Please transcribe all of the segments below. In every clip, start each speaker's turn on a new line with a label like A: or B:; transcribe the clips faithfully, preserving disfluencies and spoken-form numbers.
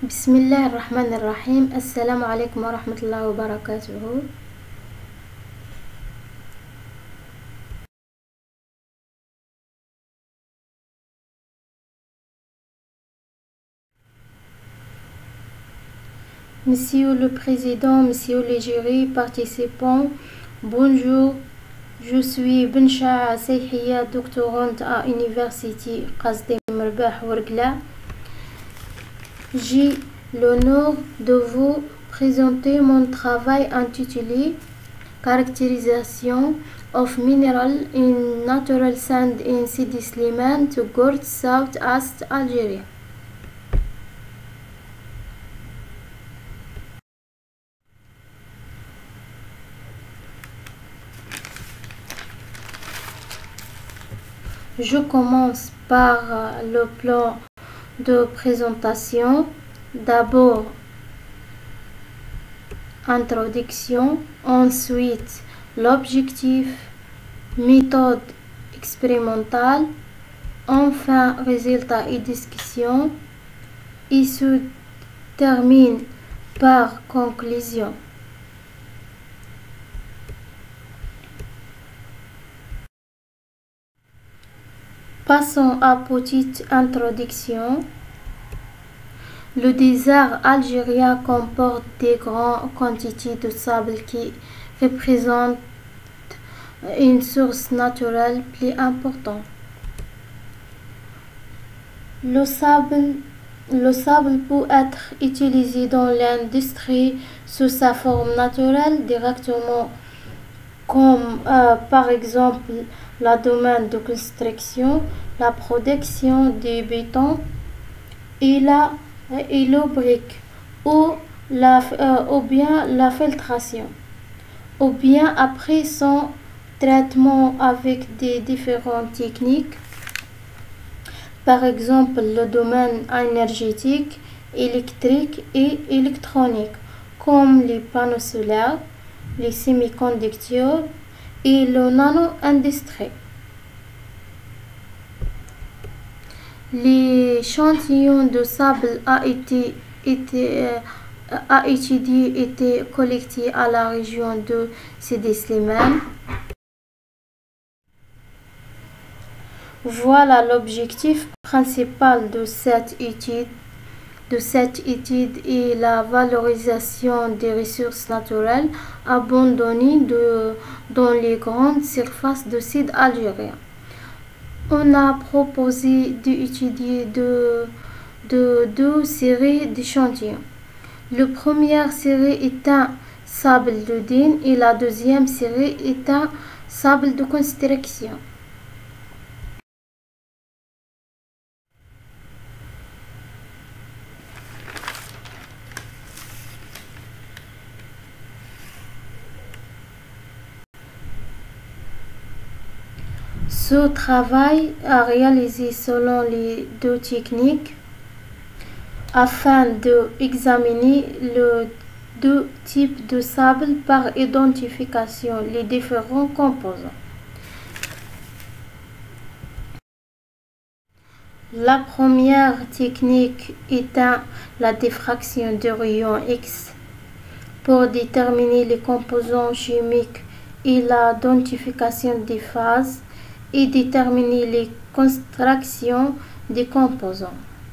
A: بسم الله الرحمن الرحيم. السلام عليكم ورحمة الله وبركاته. Monsieur le Président, Monsieur le jury, participants, bonjour. Je suis Bencha Seyhia, doctorante à l'Université Qasdim Merbah Ouargla. J'ai l'honneur de vous présenter mon travail intitulé Characterization of Mineral in Natural Sand in Sidi Slimane to Gort, South East Algeria. Je commence par le plan de présentation. D'abord, introduction, ensuite l'objectif, méthode expérimentale, enfin résultats et discussion, et se termine par conclusion. Passons à petite introduction. Le désert algérien comporte des grandes quantités de sable qui représentent une source naturelle plus importante. Le sable, le sable peut être utilisé dans l'industrie sous sa forme naturelle directement, comme euh, par exemple le domaine de construction, la production du béton et la et le brique, ou, la, euh, ou bien la filtration, ou bien après son traitement avec des différentes techniques, par exemple le domaine énergétique, électrique et électronique, comme les panneaux solaires, les semi-conducteurs et le nano-industrie. L'échantillon de sable a été, été, euh, a étudié été collecté à la région de Sidi Slimane. Voilà l'objectif principal de cette étude. De cette étude est la valorisation des ressources naturelles abandonnées de, dans les grandes surfaces de sud algérien. On a proposé d'étudier deux de, deux séries d'échantillons. La première série est un sable de dune et la deuxième série est un sable de construction. Ce travail a réalisé selon les deux techniques afin d'examiner les deux types de sable par identification les différents composants. La première technique étant la diffraction de rayons X pour déterminer les composants chimiques et l'identification des phases et déterminer les contractions des composants.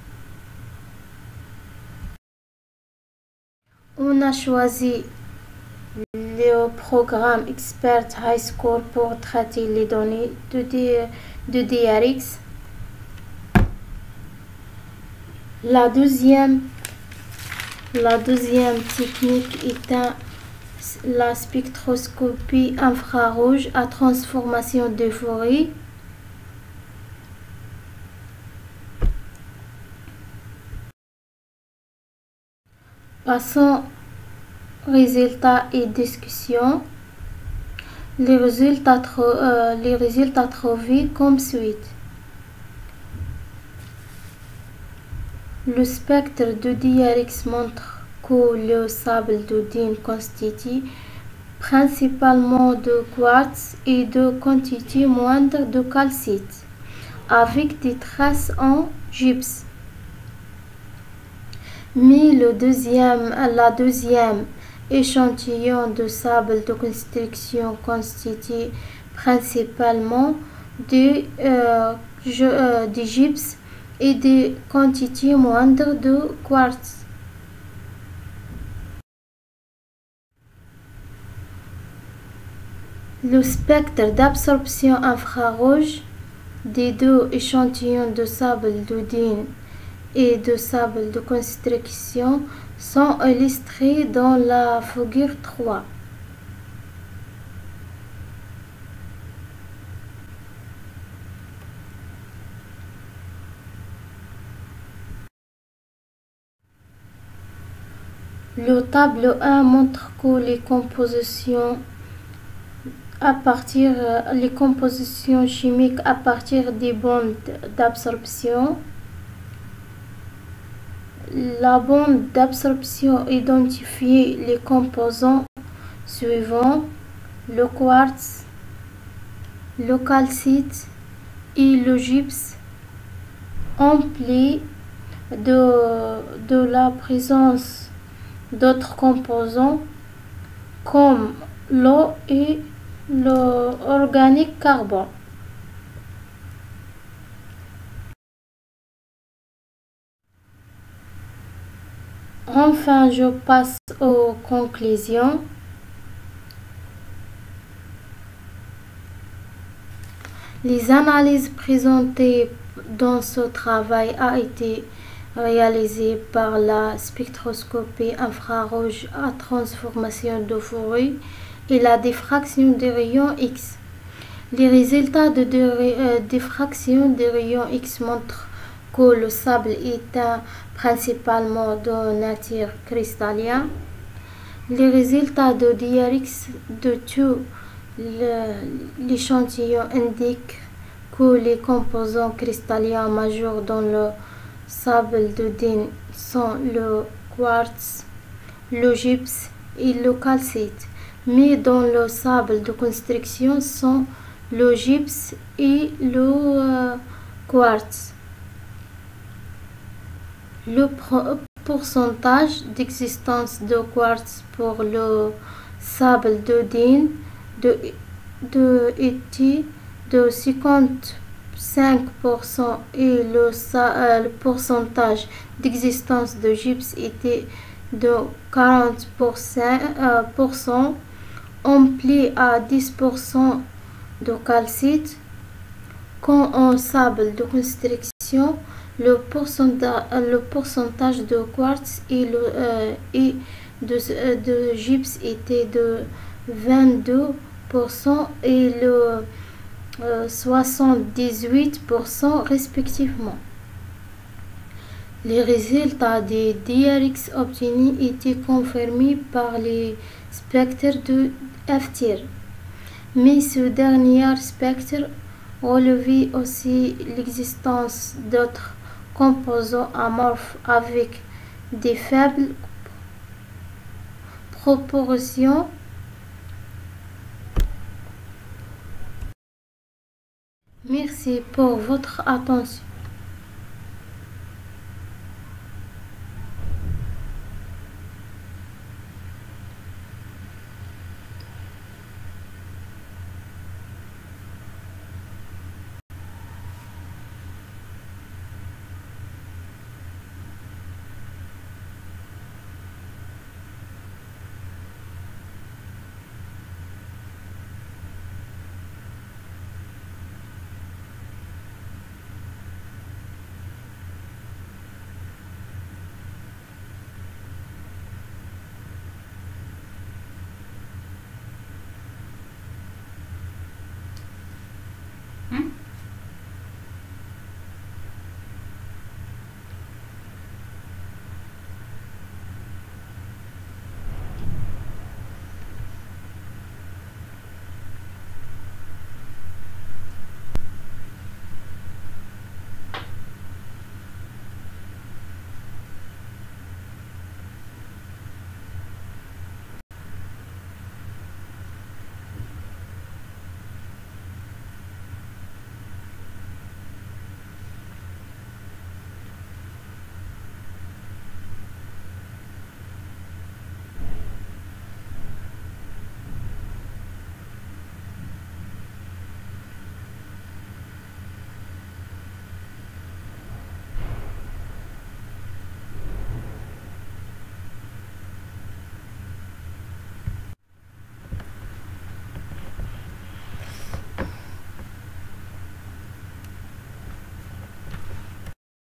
A: On a choisi le programme Expert High Score pour traiter les données de, de D R X. La deuxième, la deuxième technique étant la spectroscopie infrarouge à transformation d'euphorie. Passons résultats et discussion. Les résultats, euh, les résultats trouvés comme suite. Le spectre de D R X montre que le sable de dune constitue principalement de quartz et de quantité moindre de calcite, avec des traces en gypse. Mais le deuxième, la deuxième échantillon de sable de construction constitue principalement de, euh, je, euh, de gypse et des quantités moindres de quartz. Le spectre d'absorption infrarouge des deux échantillons de sable de dune et de sable de construction sont illustrés dans la figure trois. Le tableau un montre que les compositions à partir les compositions chimiques à partir des bandes d'absorption. La bande d'absorption identifie les composants suivants: le quartz, le calcite et le gypse, emplis de, de la présence d'autres composants comme l'eau et l'organique carbone. Enfin, je passe aux conclusions. Les analyses présentées dans ce travail ont été réalisées par la spectroscopie infrarouge à transformation de Fourier et la diffraction des rayons X. Les résultats de, de euh, diffraction des rayons X montrent que le sable est un, principalement de nature cristalline. Les résultats de D R X de tout l'échantillon indiquent que les composants cristallins majeurs dans le sable de dune sont le quartz, le gypse et le calcite, mais dans le sable de construction sont le gypse et le euh, quartz. Le pourcentage d'existence de quartz pour le sable de dune de, de était de cinquante-cinq pour cent et le, euh, le pourcentage d'existence de gypse était de quarante pour cent, euh, pour cent, empli à dix pour cent de calcite. Quand en sable de construction, le pourcentage, le pourcentage de quartz et, le, euh, et de, de gypse était de vingt-deux pour cent et le euh, soixante-dix-huit pour cent respectivement. Les résultats des D R X obtenus étaient confirmés par les spectres de F T I R, mais ce dernier spectre relevait aussi l'existence d'autres composants amorphes avec des faibles proportions. Merci pour votre attention.